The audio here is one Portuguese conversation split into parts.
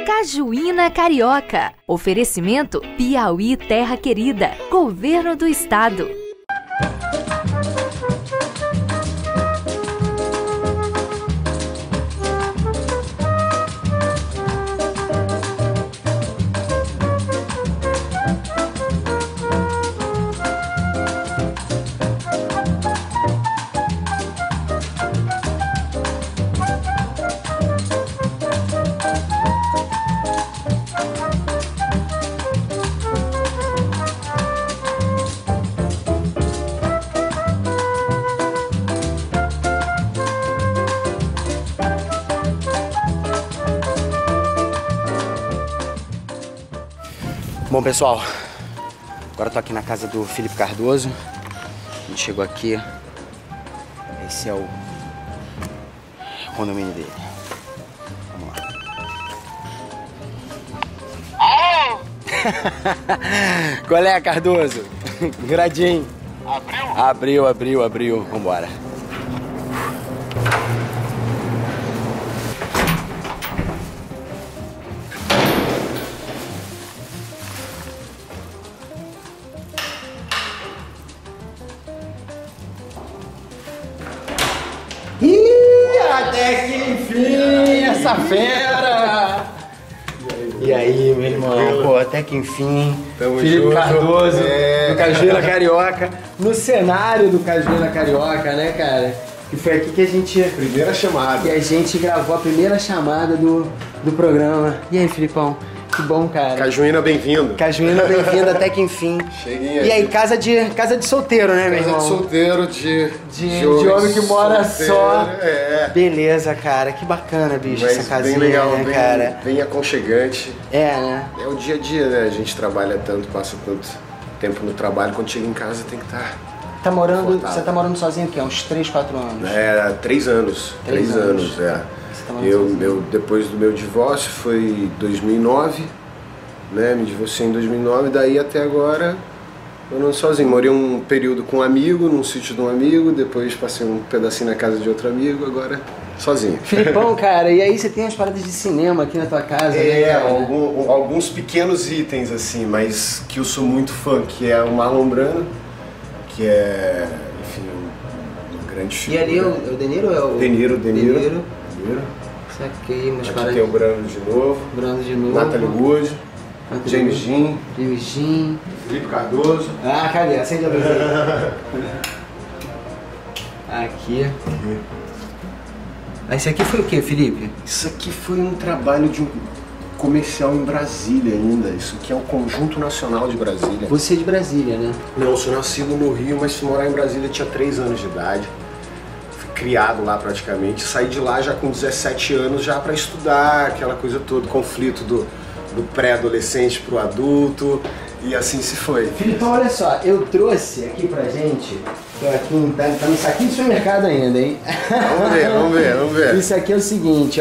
Cajuína Carioca. Oferecimento Piauí Terra Querida. Governo do Estado. Bom, pessoal, agora eu tô aqui na casa do Felipe Cardoso. A gente chegou aqui. Esse é o condomínio dele. Vamos lá. Qual é, Cardoso? Viradinho. Abriu. Vambora. Até que enfim, essa fera! E aí, meu irmão? Pô, até que enfim. Tamo Felipe junto. Cardoso, do Cajuína Carioca, no cenário do Cajuína Carioca, né, cara? Que foi aqui que a gente... Primeira chamada. Que a gente gravou a primeira chamada do programa. E aí, Filipão? Que bom, cara. Cajuína, bem-vindo. Cajuína, bem-vindo até que enfim. Cheguei aí. E aí, casa de solteiro, né, meu irmão? Casa de solteiro, de homem que mora solteiro, só. É. Beleza, cara. Que bacana, bicho, Mas essa casinha, bem legal, né, cara? bem aconchegante. É, né? É o dia a dia, né? A gente trabalha tanto, passa tanto tempo no trabalho. Quando chega em casa tem que estar... Você tá morando sozinho aqui há uns 3, 4 anos? É, 3 anos. 3 anos, é. Eu, depois do meu divórcio, foi 2009, né? Me divorciei em 2009, daí até agora morando sozinho. Morei um período com um amigo, num sítio de um amigo, depois passei um pedacinho na casa de outro amigo, agora sozinho. Filipão, cara, e aí você tem as paradas de cinema aqui na tua casa, né? Alguns pequenos itens, assim, mas que eu sou muito fã, que é o Marlon Brando, que é, enfim, uma grande figura. E ali é o De Niro ou é o... De Niro. Saquei, mas aqui tem o Brando de novo. Natalie Wood. James Dean. Felipe Cardoso. Ah, cadê? Acende a luz aí. Aqui. Esse aqui foi o que, Felipe? Isso aqui foi um trabalho de um comercial em Brasília ainda. Isso aqui é o Conjunto Nacional de Brasília. Você é de Brasília, né? Não, eu sou nascido no Rio, mas fui morar em Brasília, eu tinha 3 anos de idade. Fui criado lá praticamente. Saí de lá já com 17 anos já para estudar, aquela coisa toda, conflito do pré-adolescente pro adulto, e assim se foi. Filipão, olha só, eu trouxe aqui pra gente, tá no saquinho do supermercado ainda, hein? Vamos ver. Isso aqui é o seguinte, é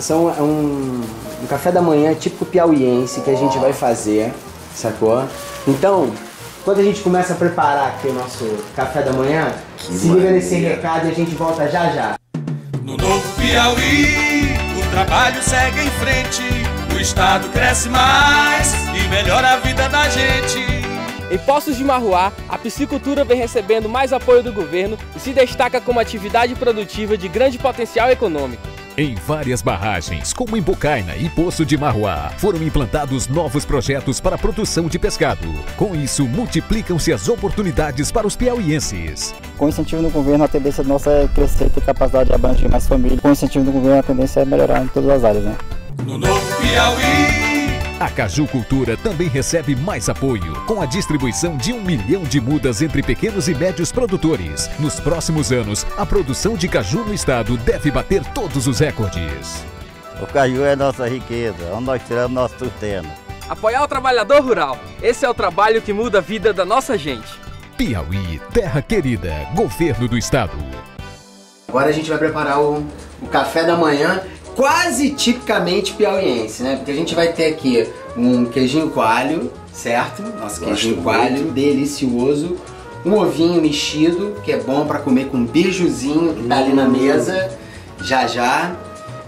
um café da manhã típico piauiense que a gente vai fazer, sacou? Então, quando a gente começa a preparar aqui o nosso café da manhã, liga nesse recado e a gente volta já. No novo Piauí, o trabalho segue em frente. O estado cresce mais e melhora a vida da gente. Em Poços de Marruá, a piscicultura vem recebendo mais apoio do governo e se destaca como atividade produtiva de grande potencial econômico. Em várias barragens, como em Bocaina e Poço de Marruá, foram implantados novos projetos para a produção de pescado. Com isso, multiplicam-se as oportunidades para os piauienses. Com o incentivo do governo, a tendência nossa é crescer e ter capacidade de abranger mais famílias. Com o incentivo do governo, a tendência é melhorar em todas as áreas, né? No novo Piauí, a Caju Cultura também recebe mais apoio, com a distribuição de 1 milhão de mudas entre pequenos e médios produtores. Nos próximos anos, a produção de caju no estado deve bater todos os recordes. O caju é nossa riqueza, onde nós tiramos nosso sustento. Apoiar o trabalhador rural, esse é o trabalho que muda a vida da nossa gente. Piauí, terra querida, governo do estado. Agora a gente vai preparar o café da manhã, quase tipicamente piauiense, né? Porque a gente vai ter aqui um queijinho coalho, certo? Nosso queijinho coalho, delicioso. Um ovinho mexido, que é bom para comer com um beijuzinho que tá ali na mesa, já.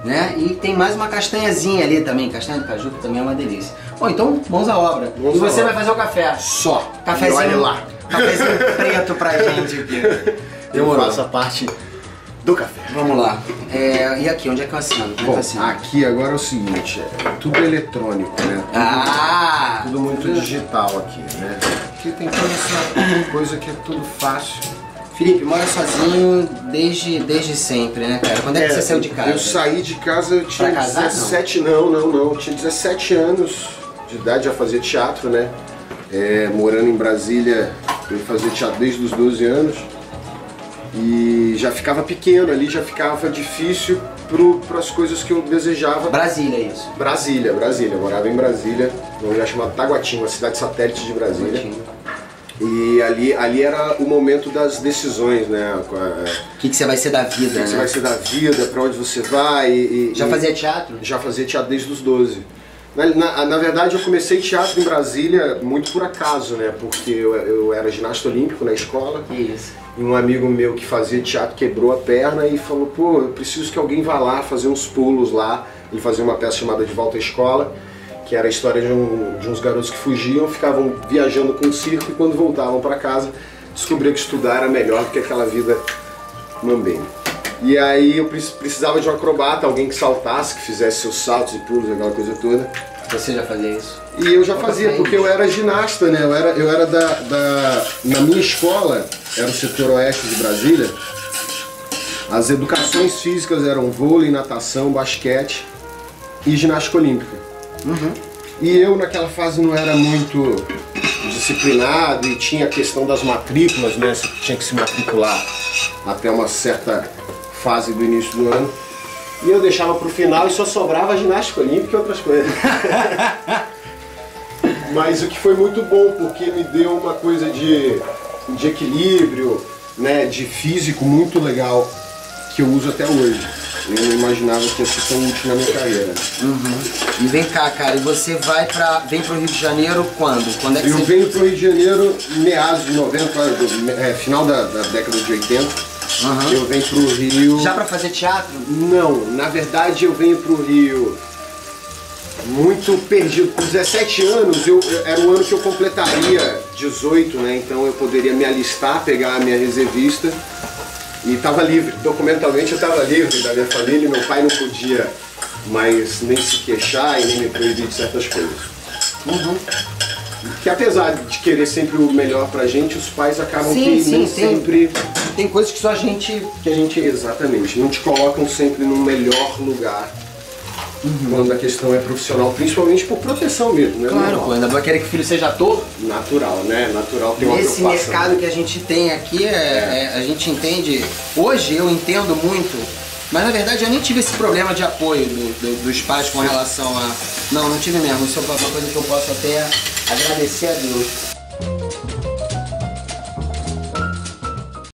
né? E tem mais uma castanhazinha ali também, castanha de caju, que também é uma delícia. Bom, então, mãos à obra. E você vai fazer o café? Só. Cafezinho, olha lá. Cafezinho preto pra gente aqui. Eu faço a parte do café. Vamos lá. E aqui, onde é que eu assino? Bom, aqui agora é o seguinte, tudo eletrônico, né? Tudo muito digital aqui, né? Aqui tem toda essa coisa que é tudo fácil. Felipe, mora sozinho desde sempre, né, cara? Quando é que você saiu de casa? Eu saí de casa, eu tinha 17, não, eu tinha 17 anos de idade, já fazia teatro, né? Morando em Brasília, eu fazia teatro desde os 12 anos. E já ficava pequeno ali, já ficava difícil para as coisas que eu desejava. Brasília, é isso? Brasília. Eu morava em Brasília, num lugar chamado Taguatinga, uma cidade satélite de Brasília. E ali era o momento das decisões, né? O que você vai ser da vida, né? O que você vai ser da vida, pra onde você vai. Já fazia teatro? Já fazia teatro desde os 12. Na verdade, eu comecei teatro em Brasília muito por acaso, né? Porque eu era ginasta olímpico na escola. Que isso? E um amigo meu que fazia teatro quebrou a perna e falou, pô, eu preciso que alguém vá lá fazer uns pulos lá. Ele fazia uma peça chamada De Volta à Escola, que era a história de uns garotos que fugiam, ficavam viajando com o circo e quando voltavam para casa descobriam que estudar era melhor do que aquela vida mambembe. E aí eu precisava de um acrobata, alguém que saltasse, que fizesse seus saltos e pulos, aquela coisa toda. Você já fazia isso? E eu já fazia, porque eu era ginasta, né? Eu era na minha escola, era o setor oeste de Brasília, as educações físicas eram vôlei, natação, basquete e ginástica olímpica. E eu naquela fase não era muito disciplinado e tinha a questão das matrículas, né? Você tinha que se matricular até uma certa fase do início do ano. E eu deixava pro final e só sobrava ginástica olímpica e outras coisas. Mas o que foi muito bom, porque me deu uma coisa de equilíbrio, né? De físico muito legal, que eu uso até hoje. Eu não imaginava que ia ser tão útil na minha carreira. E vem cá, cara, e você vem pro Rio de Janeiro quando? Quando é que eu venho pro Rio de Janeiro meados de 90, final da década de 80. Eu venho pro Rio... Já pra fazer teatro? Não, na verdade eu venho pro Rio muito perdido. Com 17 anos, era o ano que eu completaria 18, né? Então eu poderia me alistar, pegar a minha reservista. E estava livre, documentalmente eu estava livre da minha família, meu pai não podia mais nem se queixar e nem me proibir de certas coisas. Que apesar de querer sempre o melhor pra gente, os pais acabam sempre... Tem coisas que só a gente... Exatamente, não te colocam sempre no melhor lugar quando a questão é profissional, principalmente por proteção mesmo, né? Claro, pô, ainda vai querer que o filho seja ator? Natural, né? Natural tem uma preocupação. Nesse mercado que a gente tem aqui, a gente entende... Hoje eu entendo muito, mas na verdade eu nem tive esse problema de apoio dos pais com relação a... Não tive mesmo, isso é uma coisa que eu posso até agradecer a Deus.